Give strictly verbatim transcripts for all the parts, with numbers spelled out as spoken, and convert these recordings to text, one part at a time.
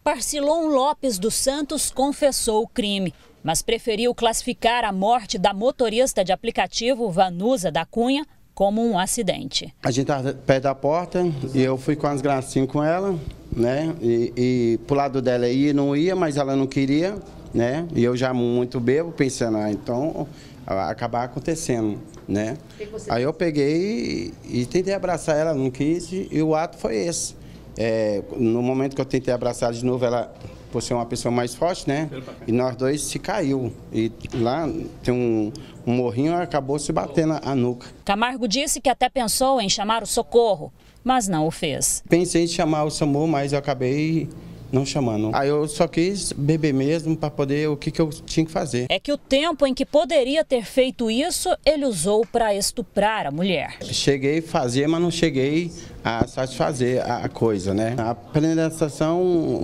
Parcilon Lopes dos Santos confessou o crime, mas preferiu classificar a morte da motorista de aplicativo Vanusa da Cunha como um acidente. A gente estava perto da porta e eu fui com as gracinhas com ela, né? E, e pro lado dela ia, não ia, mas ela não queria, né? E eu já muito bebo, pensando, ah, então vai acabar acontecendo, né? Aí eu peguei e, e tentei abraçar ela, não quis, e o ato foi esse. É, no momento que eu tentei abraçar de novo, ela, por ser uma pessoa mais forte, né? E nós dois se caiu. E lá tem um, um morrinho, acabou se batendo a nuca. Camargo disse que até pensou em chamar o socorro, mas não o fez. Pensei em chamar o SAMU, mas eu acabei não chamando. Aí eu só quis beber mesmo para poder o que, que eu tinha que fazer. É que o tempo em que poderia ter feito isso, ele usou para estuprar a mulher. Cheguei a fazer, mas não cheguei a satisfazer a coisa, né? A penetração,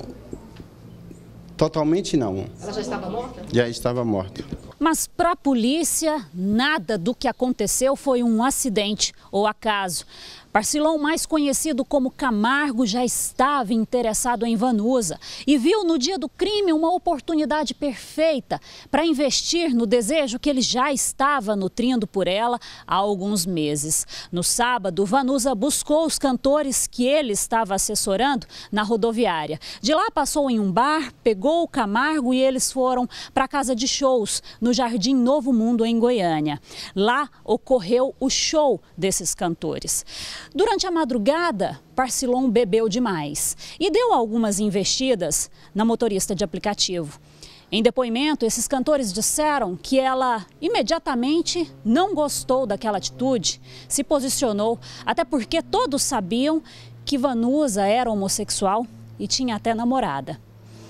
totalmente não. Ela já estava morta? Já estava morta. Mas para a polícia, nada do que aconteceu foi um acidente ou acaso. Parcilon, mais conhecido como Camargo, já estava interessado em Vanusa e viu no dia do crime uma oportunidade perfeita para investir no desejo que ele já estava nutrindo por ela há alguns meses. No sábado, Vanusa buscou os cantores que ele estava assessorando na rodoviária. De lá passou em um bar, pegou o Camargo e eles foram para a casa de shows no Jardim Novo Mundo, em Goiânia. Lá ocorreu o show desses cantores. Durante a madrugada, Parcilon bebeu demais e deu algumas investidas na motorista de aplicativo. Em depoimento, esses cantores disseram que ela imediatamente não gostou daquela atitude, se posicionou, até porque todos sabiam que Vanusa era homossexual e tinha até namorada.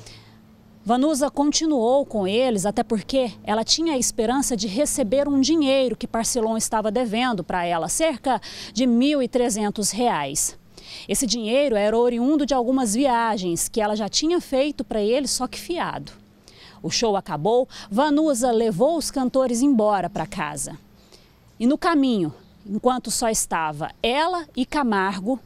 Vanusa continuou com eles, até porque ela tinha a esperança de receber um dinheiro que Parcilon estava devendo para ela, cerca de mil e trezentos reais. Esse dinheiro era oriundo de algumas viagens que ela já tinha feito para ele, só que fiado. O show acabou, Vanusa levou os cantores embora para casa. E no caminho, enquanto só estava ela e Camargo,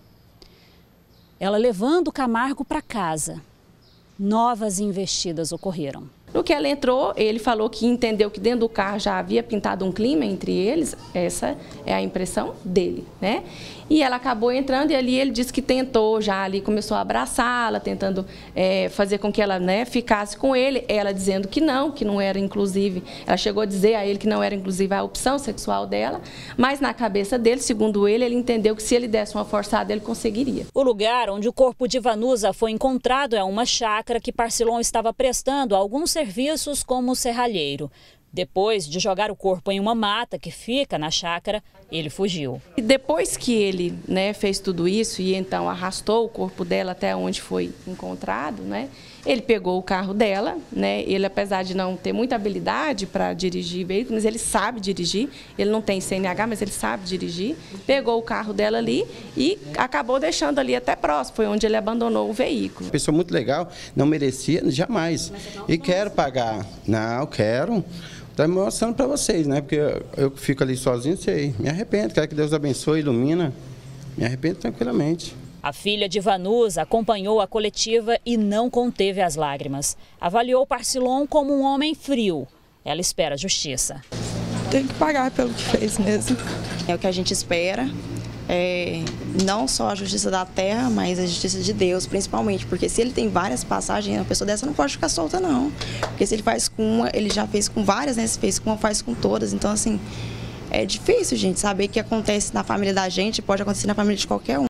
ela levando Camargo para casa, novas investidas ocorreram. No que ela entrou, ele falou que entendeu que dentro do carro já havia pintado um clima entre eles, essa é a impressão dele, né? E ela acabou entrando e ali ele disse que tentou, já ali começou a abraçá-la, tentando é, fazer com que ela, né, ficasse com ele, ela dizendo que não, que não era inclusive, ela chegou a dizer a ele que não era inclusive a opção sexual dela, mas na cabeça dele, segundo ele, ele entendeu que se ele desse uma forçada, ele conseguiria. O lugar onde o corpo de Vanusa foi encontrado é uma chácara que Parcilon estava prestando alguns serviços como serralheiro. Depois de jogar o corpo em uma mata que fica na chácara, ele fugiu. E depois que ele, né, fez tudo isso e então arrastou o corpo dela até onde foi encontrado, né, ele pegou o carro dela, né, ele apesar de não ter muita habilidade para dirigir veículos, mas ele sabe dirigir, ele não tem C N H, mas ele sabe dirigir, pegou o carro dela ali e acabou deixando ali até próximo, foi onde ele abandonou o veículo. Pessoa muito legal, não merecia jamais. E quero pagar. Não, quero. Estou mostrando para vocês, né? Porque eu, eu fico ali sozinho, sei, me arrependo. Quero que Deus abençoe, ilumina. Me arrependo tranquilamente. A filha de Vanusa acompanhou a coletiva e não conteve as lágrimas. Avaliou Parcilon como um homem frio. Ela espera justiça. Tem que pagar pelo que fez mesmo. É o que a gente espera. É, não só a justiça da terra, mas a justiça de Deus, principalmente, porque se ele tem várias passagens, uma pessoa dessa não pode ficar solta, não. Porque se ele faz com uma, ele já fez com várias, né? Se fez com uma, faz com todas. Então, assim, é difícil, gente, saber o que acontece na família da gente, pode acontecer na família de qualquer um.